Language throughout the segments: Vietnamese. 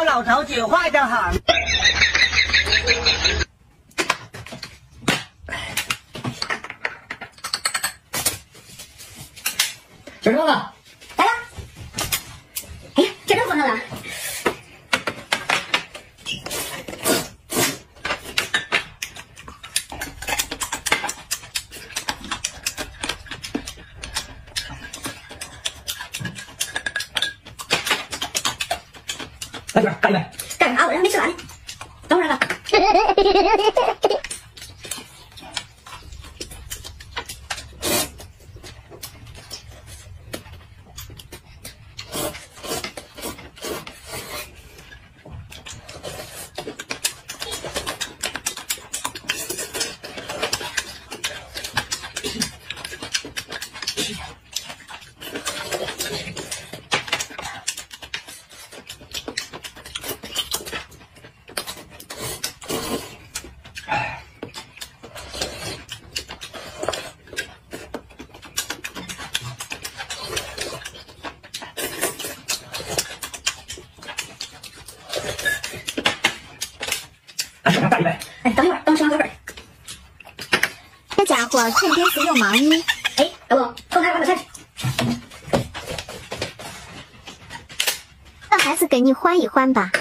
我老头子坏得很。 小周子来了。哎呀，这这么热闹呢。 来这边干一杯。干啥？我这还没吃完呢。等会儿吧。干一杯。哎，等一会儿，等我吃完口水。 这家伙趁天时又忙呢。 哎，要不偷开碗菜去？ 那还是给你换一换吧。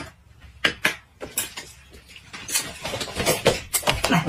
来。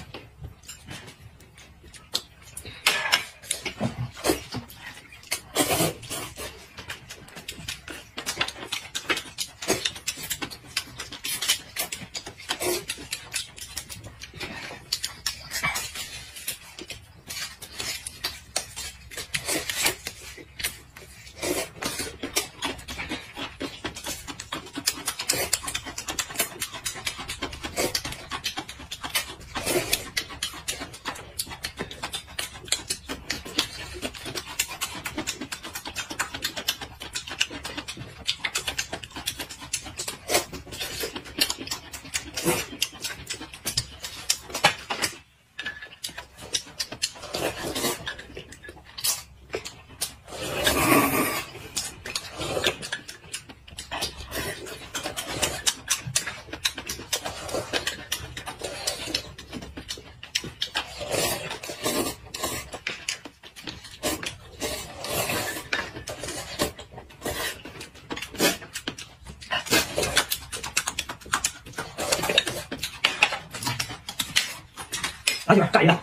拿去吧，干一个。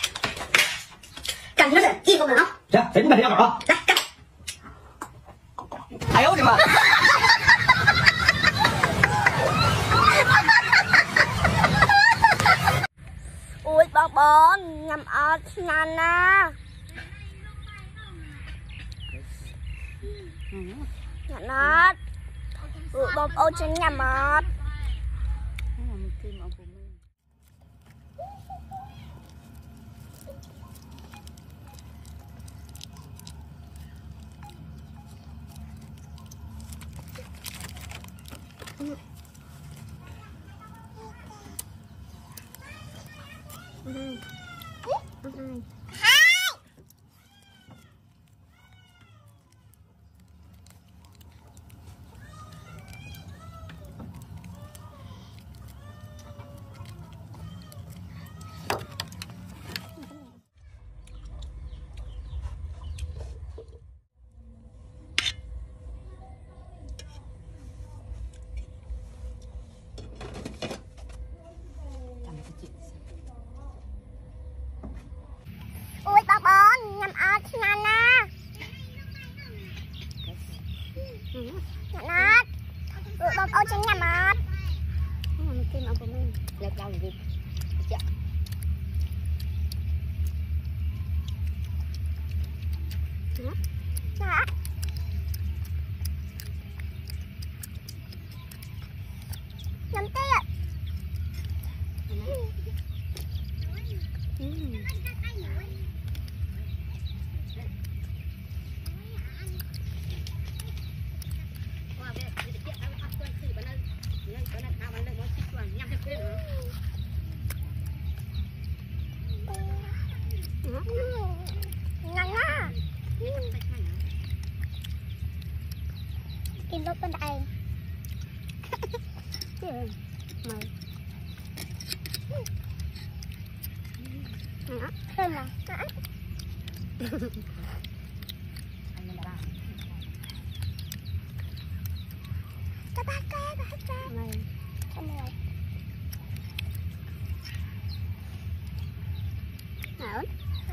干什么事？一口闷啊！ 行，谁不干谁要狗啊？ 来干！ 哎呦我的妈！ Ui bà nhầm ở nhanh nè. Nhanh hết. Ui bà trên nhầm hết. Ui bà nhầm ở nhanh nè. Nhanh hết. Ui bà trên nhầm hết. Kim ông của mình. Lẹp đâu gì? Dạ. Dạ. Nhầm tiết. Ngon á. Kim lúc bên đây. chứ mày đó thêm là các bác mày không mày nào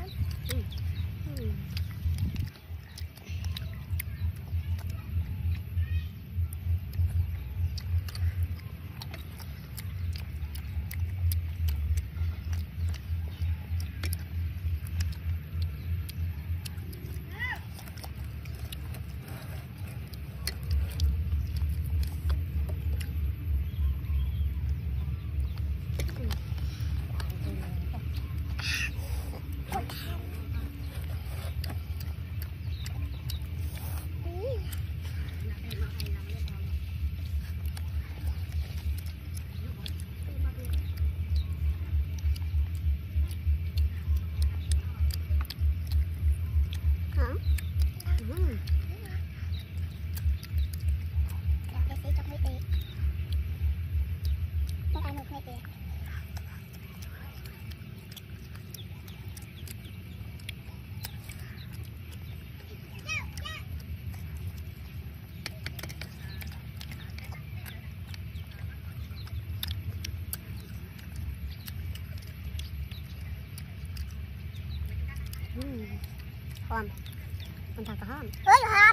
hòm con thằng có hòm ơi hòm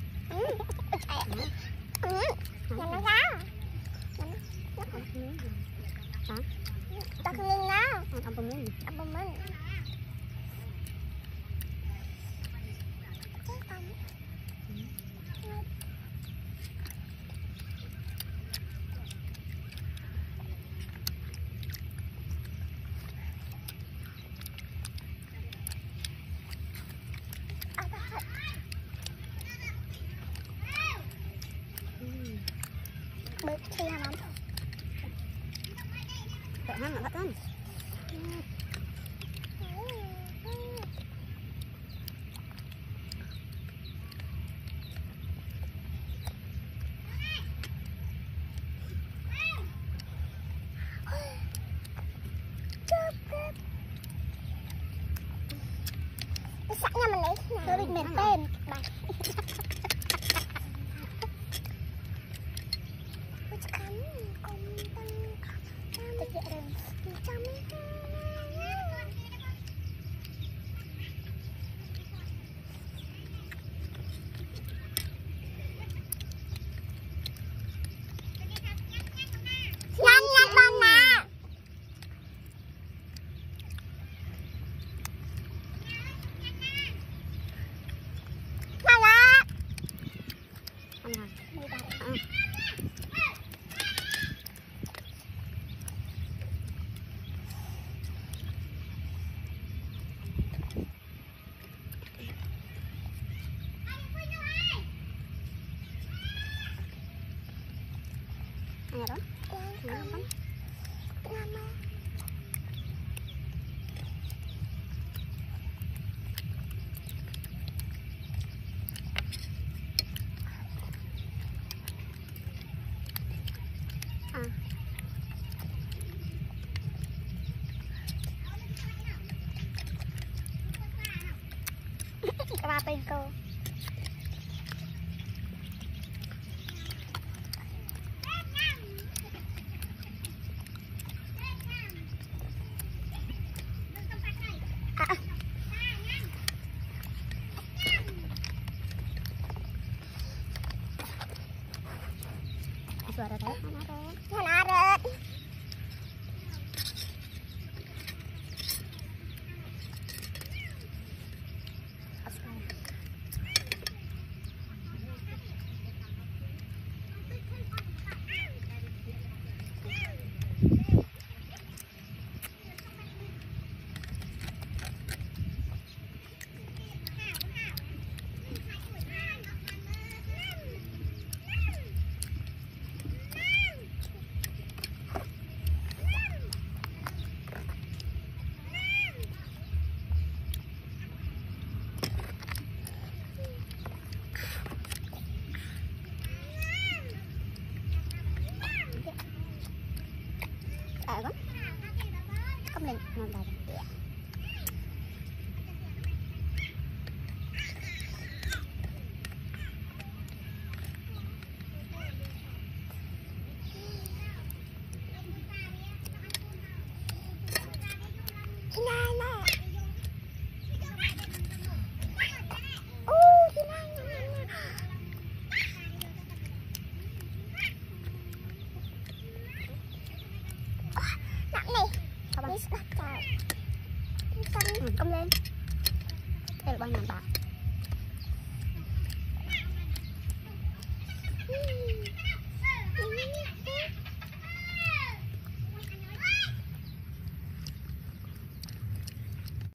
nó ra hả ta không lên nào ăn bông minh bớt khi làm vậy ha mà bắt ăn sẵn nha mình lấy nó bị mềm tên bài nhanh con nè mà ra nhà đó ba bên cô suara đấy mana ada lên ngon đây. Đi sắp trời. Công lên. Đây là bao nhiêu bạc.